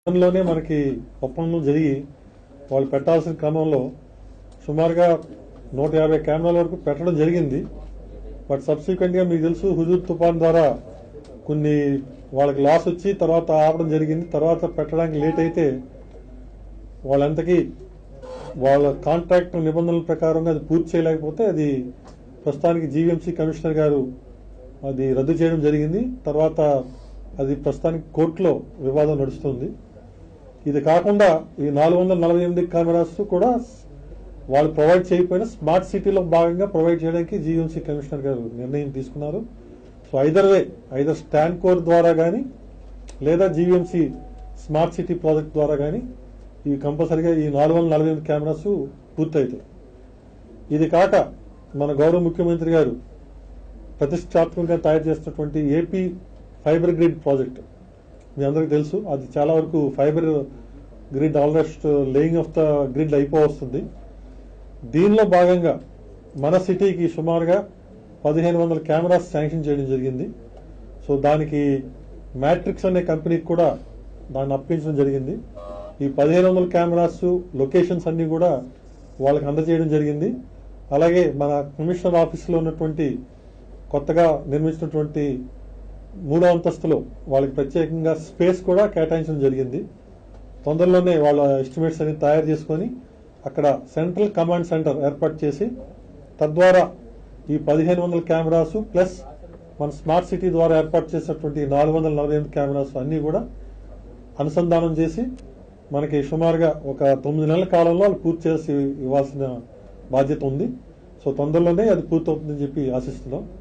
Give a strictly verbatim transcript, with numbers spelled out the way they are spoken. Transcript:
లోనే మనకి ఒప్పందం జరిగి వాళ్ళు పెట్టాల్సిన క్రమంలో సుమారుగా నూట యాభై కెమెరాల వరకు పెట్టడం జరిగింది. బట్ సబ్సిక్వెంట్ గా మీకు తెలుసు హుజూర్ తుఫాన్ ద్వారా కొన్ని వాళ్ళకి లాస్ వచ్చి తర్వాత ఆపడం జరిగింది. తర్వాత పెట్టడానికి లేట్ అయితే వాళ్ళంతకీ వాళ్ళ కాంట్రాక్ట్ నిబంధనల ప్రకారంగా అది పూర్తి చేయలేకపోతే అది ప్రస్తుతానికి జీవీఎంసీ కమిషనర్ గారు అది రద్దు చేయడం జరిగింది. తర్వాత అది ప్రస్తుతానికి కోర్టులో వివాదం నడుస్తుంది. ఇది కాకుండా ఈ నాలుగు వందల నలభై ఎనిమిది కెమెరాస్ కూడా వాళ్ళు ప్రొవైడ్ చేయకపోయినా స్మార్ట్ సిటీలో భాగంగా ప్రొవైడ్ చేయడానికి జీవీఎంసీ కమిషనర్ గారు నిర్ణయం తీసుకున్నారు. So either way either stand court ద్వారా కానీ లేదా జీవీఎంసీ స్మార్ట్ సిటీ ప్రాజెక్ట్ ద్వారా కానీ ఇవి కంపల్సరీగా ఈ నాలుగు వందల నలభై ఎనిమిది కెమెరాస్ పూర్తవుతాయి. ఇది కాక మన గౌరవ ముఖ్యమంత్రి గారు ప్రతిష్టాత్మకంగా తయారు చేస్తున్నటువంటి ఏపీ ఫైబర్ గ్రిడ్ ప్రాజెక్ట్ మీ అందరికీ తెలుసు. అది చాలా వరకు fibre grid almost laying of the grid అయిపోవస్తుంది. దీనిలో భాగంగా మన సిటీకి సుమారుగా పదిహేను వందల కెమెరాస్ శాంక్షన్ చేయడం జరిగింది. సో దానికి మ్యాట్రిక్స్ అనే కంపెనీకి కూడా దాన్ని అప్పగించడం జరిగింది. ఈ పదిహేను వందల కెమెరాస్ లొకేషన్స్ అన్ని కూడా వాళ్ళకి అందజేయడం జరిగింది. అలాగే మన కమిషనర్ ఆఫీసులో ఉన్నటువంటి కొత్తగా నిర్మించినటువంటి మూడో అంతస్తులో వాళ్ళకి ప్రత్యేకంగా స్పేస్ కూడా కేటాయించడం జరిగింది. తొందరలోనే వాళ్ళ ఎస్టిమేట్స్ అన్ని తయారు చేసుకుని అక్కడ సెంట్రల్ కమాండ్ సెంటర్ ఏర్పాటు చేసి తద్వారా ఈ పదిహేను వందల కెమెరాస్ ప్లస్ మన స్మార్ట్ సిటీ ద్వారా ఏర్పాటు చేసినటువంటి నాలుగు వందల నలభై ఎనిమిది కెమెరాస్ అన్ని కూడా అనుసంధానం చేసి మనకి సుమారుగా ఒక తొమ్మిది నెలల కాలంలో అది పూర్తి చేసి ఇవ్వాల్సిన బాధ్యత ఉంది. సో తొందరలోనే అది పూర్తవుతుందని చెప్పి ఆశిస్తున్నాం.